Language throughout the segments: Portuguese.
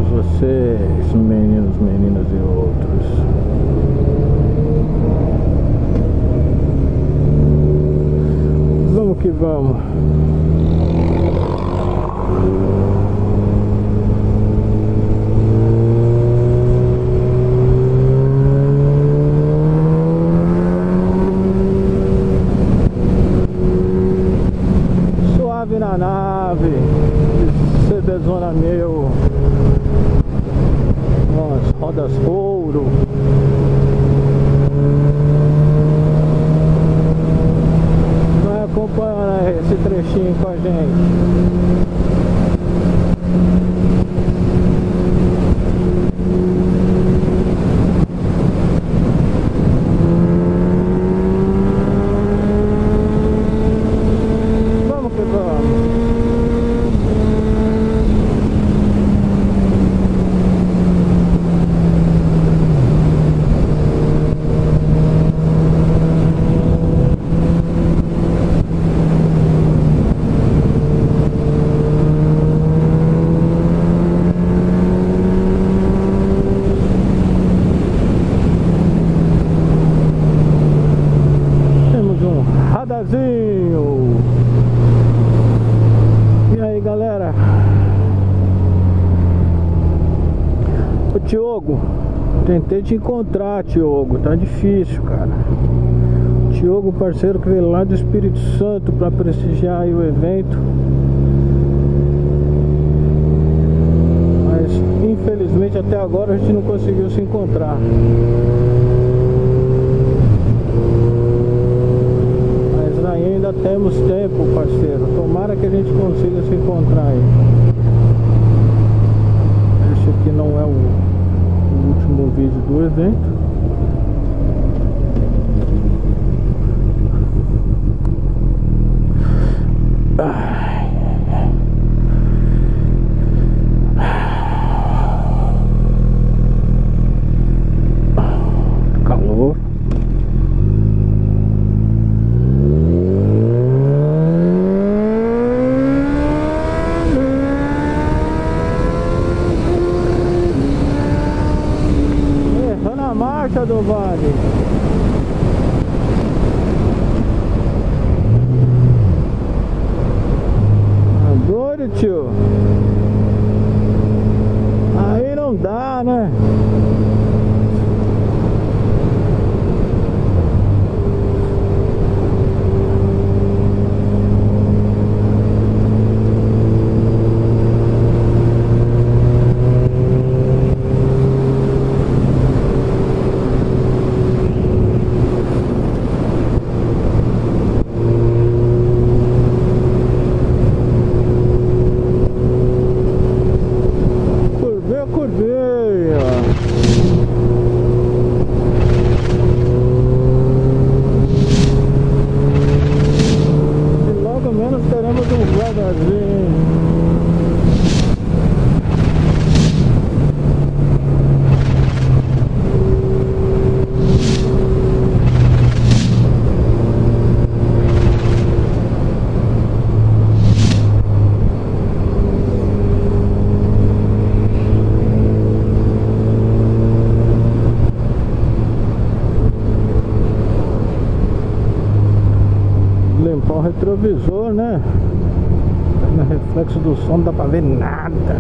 todos vocês, meninos, meninas e outros. Vamos que vamos. Suave na nave, CBzona meu, umas rodas ouro. Vai acompanhando aí esse trechinho com a gente. Vamos que vamos. Radarzinho. E aí, galera? Ô Tiogo, tentei te encontrar, Tiogo, tá difícil, cara. Tiogo, parceiro que veio lá do Espírito Santo pra prestigiar aí o evento, mas infelizmente até agora a gente não conseguiu se encontrar. Ainda temos tempo, parceiro. Tomara que a gente consiga se encontrar aí. Esse aqui não é o último vídeo do evento. Calor. Marcha do Vale. Tá doido, tio? Aí não dá, né? Limpar o retrovisor, né? No reflexo do som não dá pra ver nada.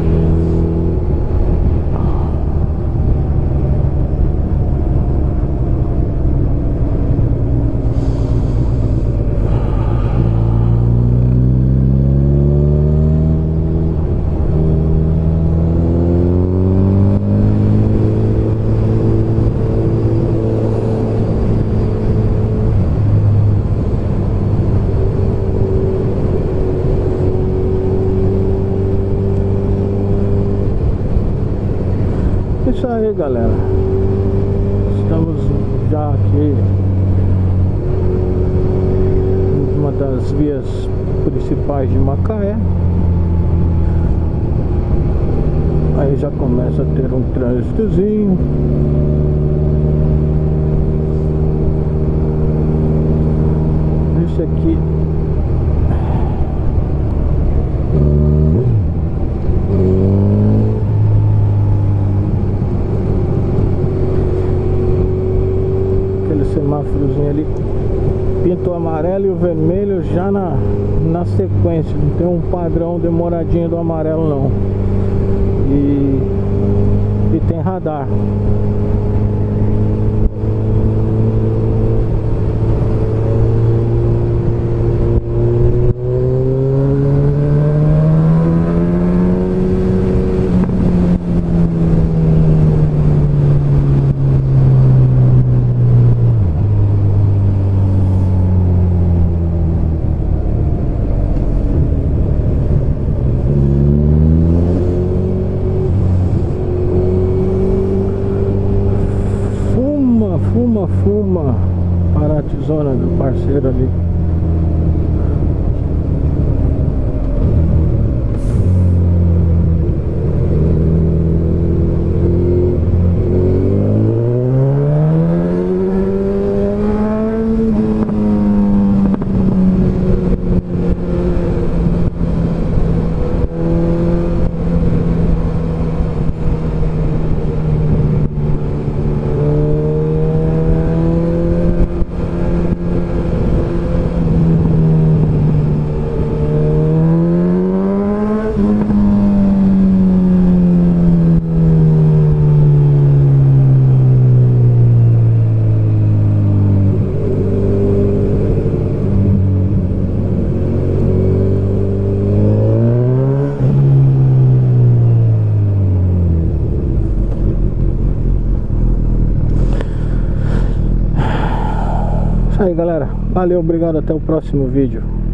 Isso aí, galera. Estamos já aqui em uma das vias principais de Macaé. Aí já começa a ter um trânsitozinho. Esse aqui semáforozinho ali pinta o amarelo e o vermelho já na sequência. Não tem um padrão demoradinho do amarelo não. E tem radar. Fuma, paratizona do parceiro ali. Isso aí, galera, valeu, obrigado, até o próximo vídeo.